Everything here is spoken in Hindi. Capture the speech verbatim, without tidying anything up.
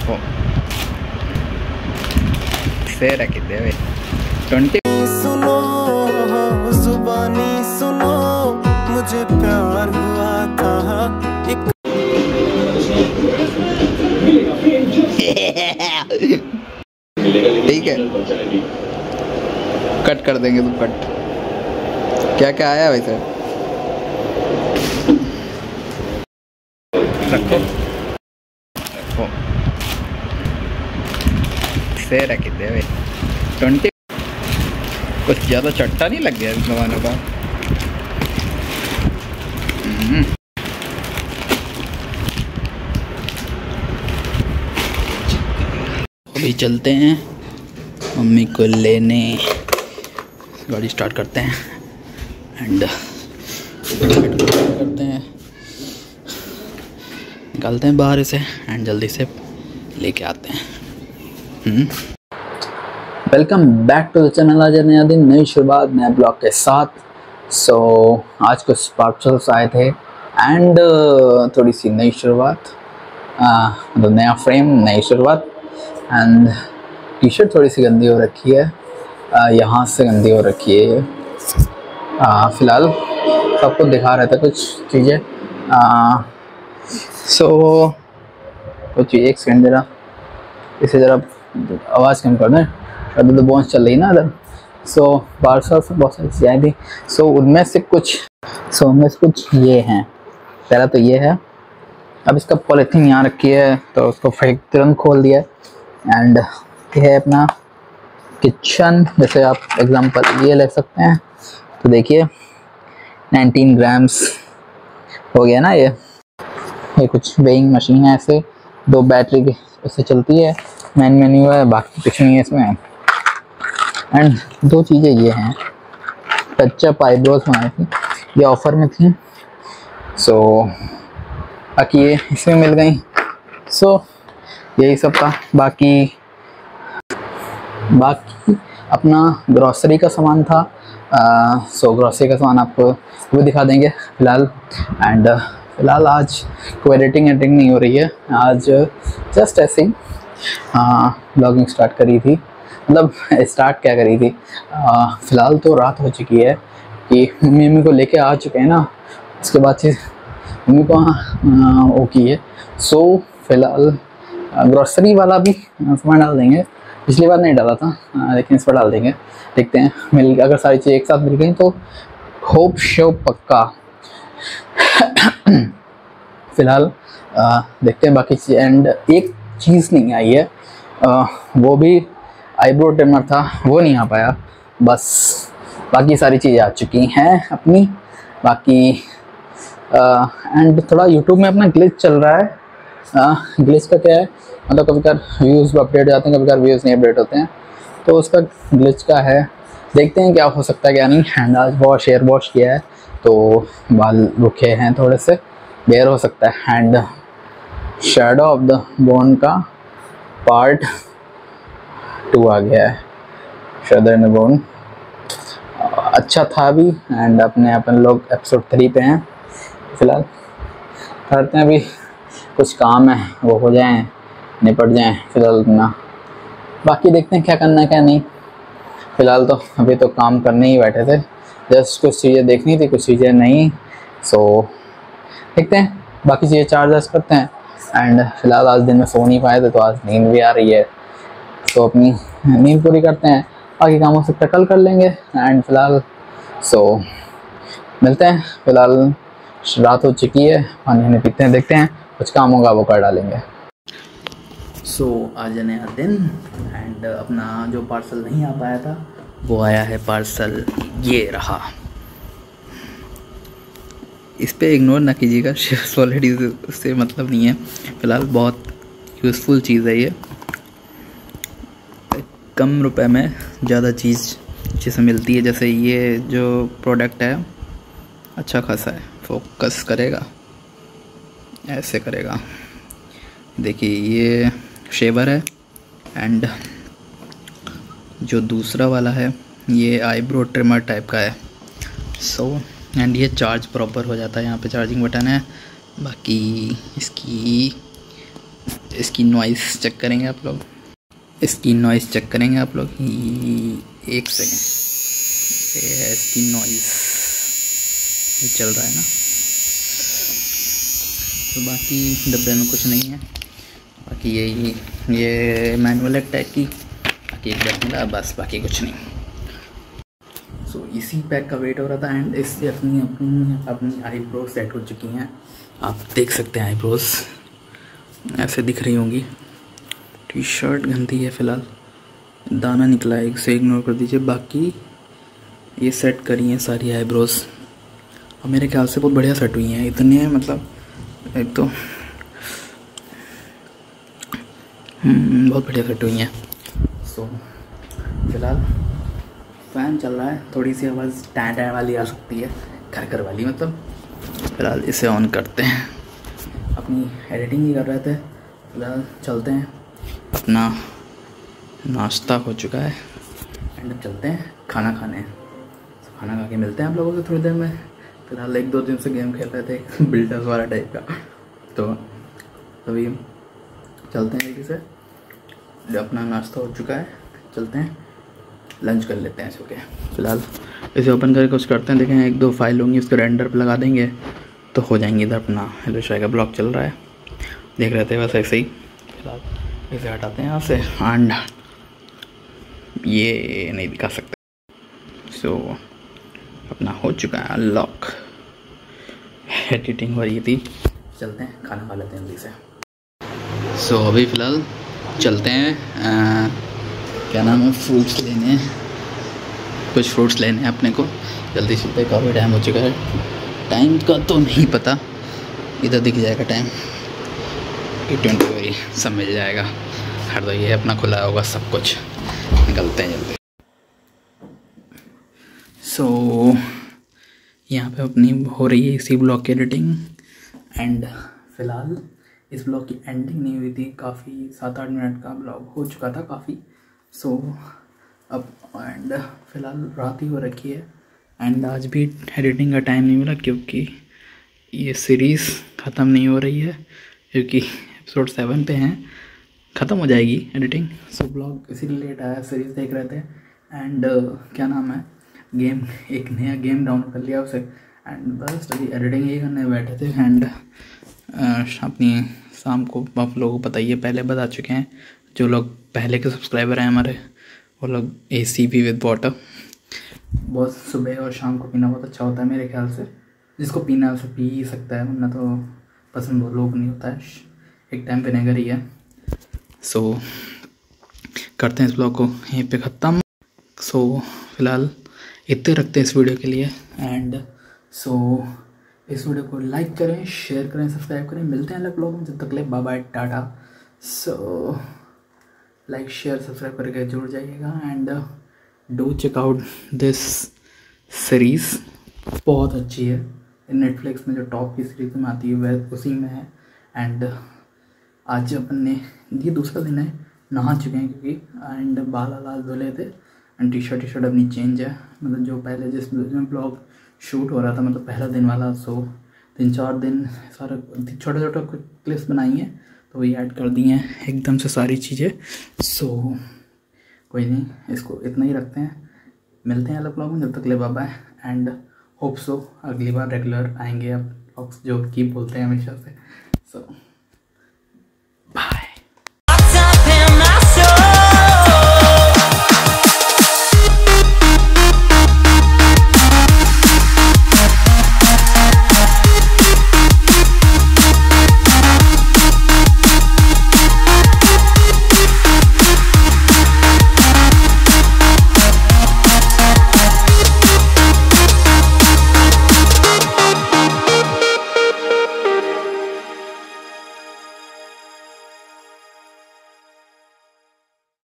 से रख दे भाई ट्वेंटी। सुनो जुबानी सुनो, मुझे प्यार हुआ था एक। ठीक है, कट कर देंगे तो कट। क्या क्या आया वैसे रखो रखो से रख दे भाई ट्वेंटी। कुछ ज़्यादा चट्टा नहीं लग गया इस जमाने का। अभी चलते हैं मम्मी को लेने, गाड़ी स्टार्ट करते हैं एंड करते हैं, निकालते हैं बाहर इसे एंड जल्दी से लेके आते हैं। Welcome back to the channel. आज नया दिन, नई शुरुआत, नया ब्लॉग के साथ। सो so, आज कुछ पार्सल्स आए थे एंड uh, थोड़ी सी नई शुरुआत, मतलब नया फ्रेम, नई शुरुआत। एंड टी शर्ट थोड़ी सी गंदी हो रखी है, uh, यहाँ से गंदी हो रखी है। uh, फ़िलहाल सबको दिखा रहे थे कुछ चीज़ें। सो uh, so, कुछ एक सेकंड ज़रा इसे ज़रा आवाज़ कम कर दें, शायद तो बॉन्स चल रही ना इधर। सो पार्सल से बहुत सारी चीज़ें आई थी। सो so, उनमें से कुछ सो so, उनमें से कुछ ये हैं। पहला तो ये है, अब इसका पॉलीथीन यहाँ रखी है तो उसको फेंक तुरंत खोल दिया। एंड ये है अपना किचन, जैसे आप एग्जांपल ये ले सकते हैं। तो देखिए नाइनटीन ग्राम्स हो गया ना। ये ये कुछ वेइंग मशीन है, ऐसे दो बैटरी के उससे चलती है। मैन मेन्यू है, बाकी कुछ नहीं है इसमें। एंड दो चीज़ें ये हैं, टचअप आईब्रोज बनाई थी, ये ऑफ़र में थी। सो so, बाकी ये इसमें मिल गई। सो so, यही सब था। बाकी बाकी अपना ग्रॉसरी का सामान था। सो uh, ग्रॉसरी का सामान आपको वो दिखा देंगे फ़िलहाल। एंड फ़िलहाल आज कोई एडिटिंग एडिटिंग नहीं हो रही है, आज जस्ट ऐसे ही ब्लॉगिंग स्टार्ट करी थी। मतलब स्टार्ट क्या करी थी, फ़िलहाल तो रात हो चुकी है कि मम्मी मम्मी को लेके आ चुके हैं ना। उसके बाद से मम्मी को वहाँ वो की है। सो फ़िलहाल ग्रॉसरी वाला भी सामान डाल देंगे। पिछली बार नहीं डाला था, लेकिन इस पर डाल देंगे। देखते हैं मिल, अगर सारी चीज़ें एक साथ मिल गई तो होप शो पक्का। फ़िलहाल देखते हैं बाकी चीज़। एंड एक चीज़ नहीं आई है, आ, वो भी आईब्रो ट्रिमर था, वो नहीं आ पाया। बस बाकी सारी चीज़ें आ चुकी हैं अपनी। बाकी एंड थोड़ा यूट्यूब में अपना ग्लिच चल रहा है। ग्लिच का क्या है, मतलब कभी कभार व्यूज़ अपडेट हो जाते हैं, कभी कभार व्यूज़ नहीं अपडेट होते हैं, तो उसका ग्लिच का है। देखते हैं क्या हो सकता है क्या नहीं। एंड आज वॉश एयर वॉश किया है तो बाल रुके हैं थोड़े से, बेयर हो सकता है। And shadow of the bone का पार्ट टू आ गया है, शैडो इन द बोन। अच्छा था अभी। एंड अपने अपन लोग एपिसोड थ्री पे हैं फ़िलहाल। करते हैं अभी कुछ काम है वो हो जाएं, निपट जाएं फ़िलहाल अपना। बाकी देखते हैं क्या करना है क्या नहीं। फ़िलहाल तो अभी तो काम करने ही बैठे थे, जस्ट कुछ चीज़ें देखनी थी, कुछ चीज़ें नहीं। सो देखते हैं बाकी चीज़ें चार्जर्स करते हैं। एंड फ़िलहाल आज दिन में सो नहीं पाए थे तो आज नींद भी आ रही है, तो अपनी नींद पूरी करते हैं। बाकी काम हो सकता है कल कर लेंगे। एंड फ़िलहाल सो मिलते हैं। फ़िलहाल रात हो चुकी है, पानी वानी पीते हैं, देखते हैं कुछ काम होगा वो कर डालेंगे। सो so, आज नया दिन एंड अपना जो पार्सल नहीं आ पाया था वो आया है पार्सल, ये रहा। इस पर इग्नोर ना कीजिएगा, शेयर्स ऑलरेडी उससे मतलब नहीं है। फ़िलहाल बहुत यूज़फुल चीज़ है ये, कम रुपए में ज़्यादा चीज़ जैसे मिलती है। जैसे ये जो प्रोडक्ट है अच्छा खासा है, फोकस करेगा, ऐसे करेगा। देखिए ये शेवर है एंड जो दूसरा वाला है ये आईब्रो ट्रिमर टाइप का है। सो एंड ये चार्ज प्रॉपर हो जाता है, यहाँ पे चार्जिंग बटन है। बाकी इसकी इसकी नॉइस चेक करेंगे आप लोग, इसकी नॉइस चेक करेंगे आप लोग। एक सेकेंड, ये है इसकी नॉइस, ये चल रहा है ना। तो बाकी डब्बे में कुछ नहीं है, बाकी ये ये मैनुअल एक टाइप की, बाकी एक बैग मिला बस, बाकी कुछ नहीं। सो so, इसी पैक का वेट हो रहा था एंड इससे अपनी अपनी अपनी आईब्रो सेट हो चुकी हैं। आप देख सकते हैं आईब्रोज ऐसे दिख रही होंगी। टी शर्ट गंदी है फ़िलहाल, दाना निकला है, इसे इग्नोर कर दीजिए। बाकी ये सेट करी हैं सारी आईब्रोज और मेरे ख्याल से बहुत बढ़िया सेट हुई हैं। इतने मतलब एक तो बहुत बढ़िया सेट हुई हैं। सो फिलहाल फ़ैन चल रहा है, थोड़ी सी आवाज़ टैं टैं वाली आ सकती है, घर घर वाली मतलब। फिलहाल इसे ऑन करते हैं, अपनी एडिटिंग ही कर रहे थे। फिलहाल चलते हैं, अपना नाश्ता हो चुका है एंड अब चलते हैं खाना खाने। तो खाना खा के मिलते हैं आप लोगों से थोड़ी देर में। फिलहाल एक दो दिन से गेम खेल रहे थे बिल्डर्स वाला टाइप का, तो अभी चलते हैं जल्दी से। अपना नाश्ता हो चुका है, चलते हैं लंच कर लेते हैं। ओके फिलहाल इसे ओपन करके कुछ करते हैं, देखें एक दो फाइल होंगी उसको रेंडर पे लगा देंगे तो हो जाएंगे। इधर अपना हेलो शाय का ब्लॉग चल रहा है, देख रहे थे बस ऐसे ही। फिलहाल इसे हटाते हैं यहाँ से एंड ये नहीं दिखा सकते। सो so, अपना हो चुका है अनलॉक, एडिटिंग हो रही थी। चलते हैं खाना खा लेते हैं जल्दी से। सो so, अभी फ़िलहाल चलते हैं आ, क्या नाम है, फ्रूट्स लेने, कुछ फ्रूट्स लेने हैं अपने को। जल्दी चलते, काफ़ी टाइम हो चुका है। टाइम का तो नहीं पता, इधर दिख जाएगा टाइम, एट ट्वेंटी वही सब मिल जाएगा। हर दो ये अपना खुला होगा सब कुछ, निकलते हैं जल्दी। सो so, यहाँ पे अपनी हो रही है इसी ब्लॉग की एडिटिंग एंड फ़िलहाल इस ब्लॉग की एंडिंग नहीं हुई थी, काफ़ी सात आठ मिनट का ब्लॉग हो चुका था काफ़ी। सो so, अब एंड फ़िलहाल रात ही हो रखी है एंड आज भी एडिटिंग का टाइम नहीं मिला क्योंकि ये सीरीज़ ख़त्म नहीं हो रही है, क्योंकि एपिसोड सेवन पे हैं, ख़त्म हो जाएगी एडिटिंग। सो so, ब्लॉग इसीलिए लेट आया, सीरीज़ देख रहे थे एंड uh, क्या नाम है, गेम एक नया गेम डाउनलोड कर लिया उसे एंड बस अभी एडिटिंग ही करने बैठे थे। एंड uh, अपनी शाम को आप लोगों को पता ही है, पहले बता चुके हैं, जो लोग पहले के सब्सक्राइबर हैं हमारे वो लोग A C P with water बहुत सुबह और शाम को पीना बहुत अच्छा होता है मेरे ख्याल से। जिसको पीना है उसे पी ही सकता है, वरना तो पसंद वो लोग नहीं होता है, एक टाइम पे नेगर ही है। सो so, करते हैं इस ब्लॉग को यहीं पे ख़त्म। सो so, फ़िलहाल इतने रखते हैं इस वीडियो के लिए एंड सो so, इस वीडियो को लाइक करें, शेयर करें, सब्सक्राइब करें। मिलते हैं अलग ब्लॉग में, जब तक ले बाय बाय टाटा। सो लाइक शेयर सब्सक्राइब करके जुड़ जाइएगा and do check out this series, बहुत अच्छी है। नेटफ्लिक्स में जो टॉप की सीरीज में आती है वह उसी में है। एंड आज अपन ने ये दूसरा दिन है, नहा चुके हैं क्योंकि एंड बाल लाल धुले थे and T-shirt T-shirt अपनी चेंज है, मतलब जो पहले जिसमें ब्लॉग शूट हो रहा था मतलब पहला दिन वाला। सो तीन चार दिन सारा छोटा छोटा कुछ क्लिप्स बनाई हैं तो वही ऐड कर दी हैं एकदम से सारी चीज़ें। सो कोई नहीं, इसको इतना ही रखते हैं, मिलते हैं अलग ब्लॉग में, जब तक ले bye bye and hope so अगली बार रेगुलर आएंगे अब ब्लॉग्स जो की बोलते हैं हमेशा से। सो so,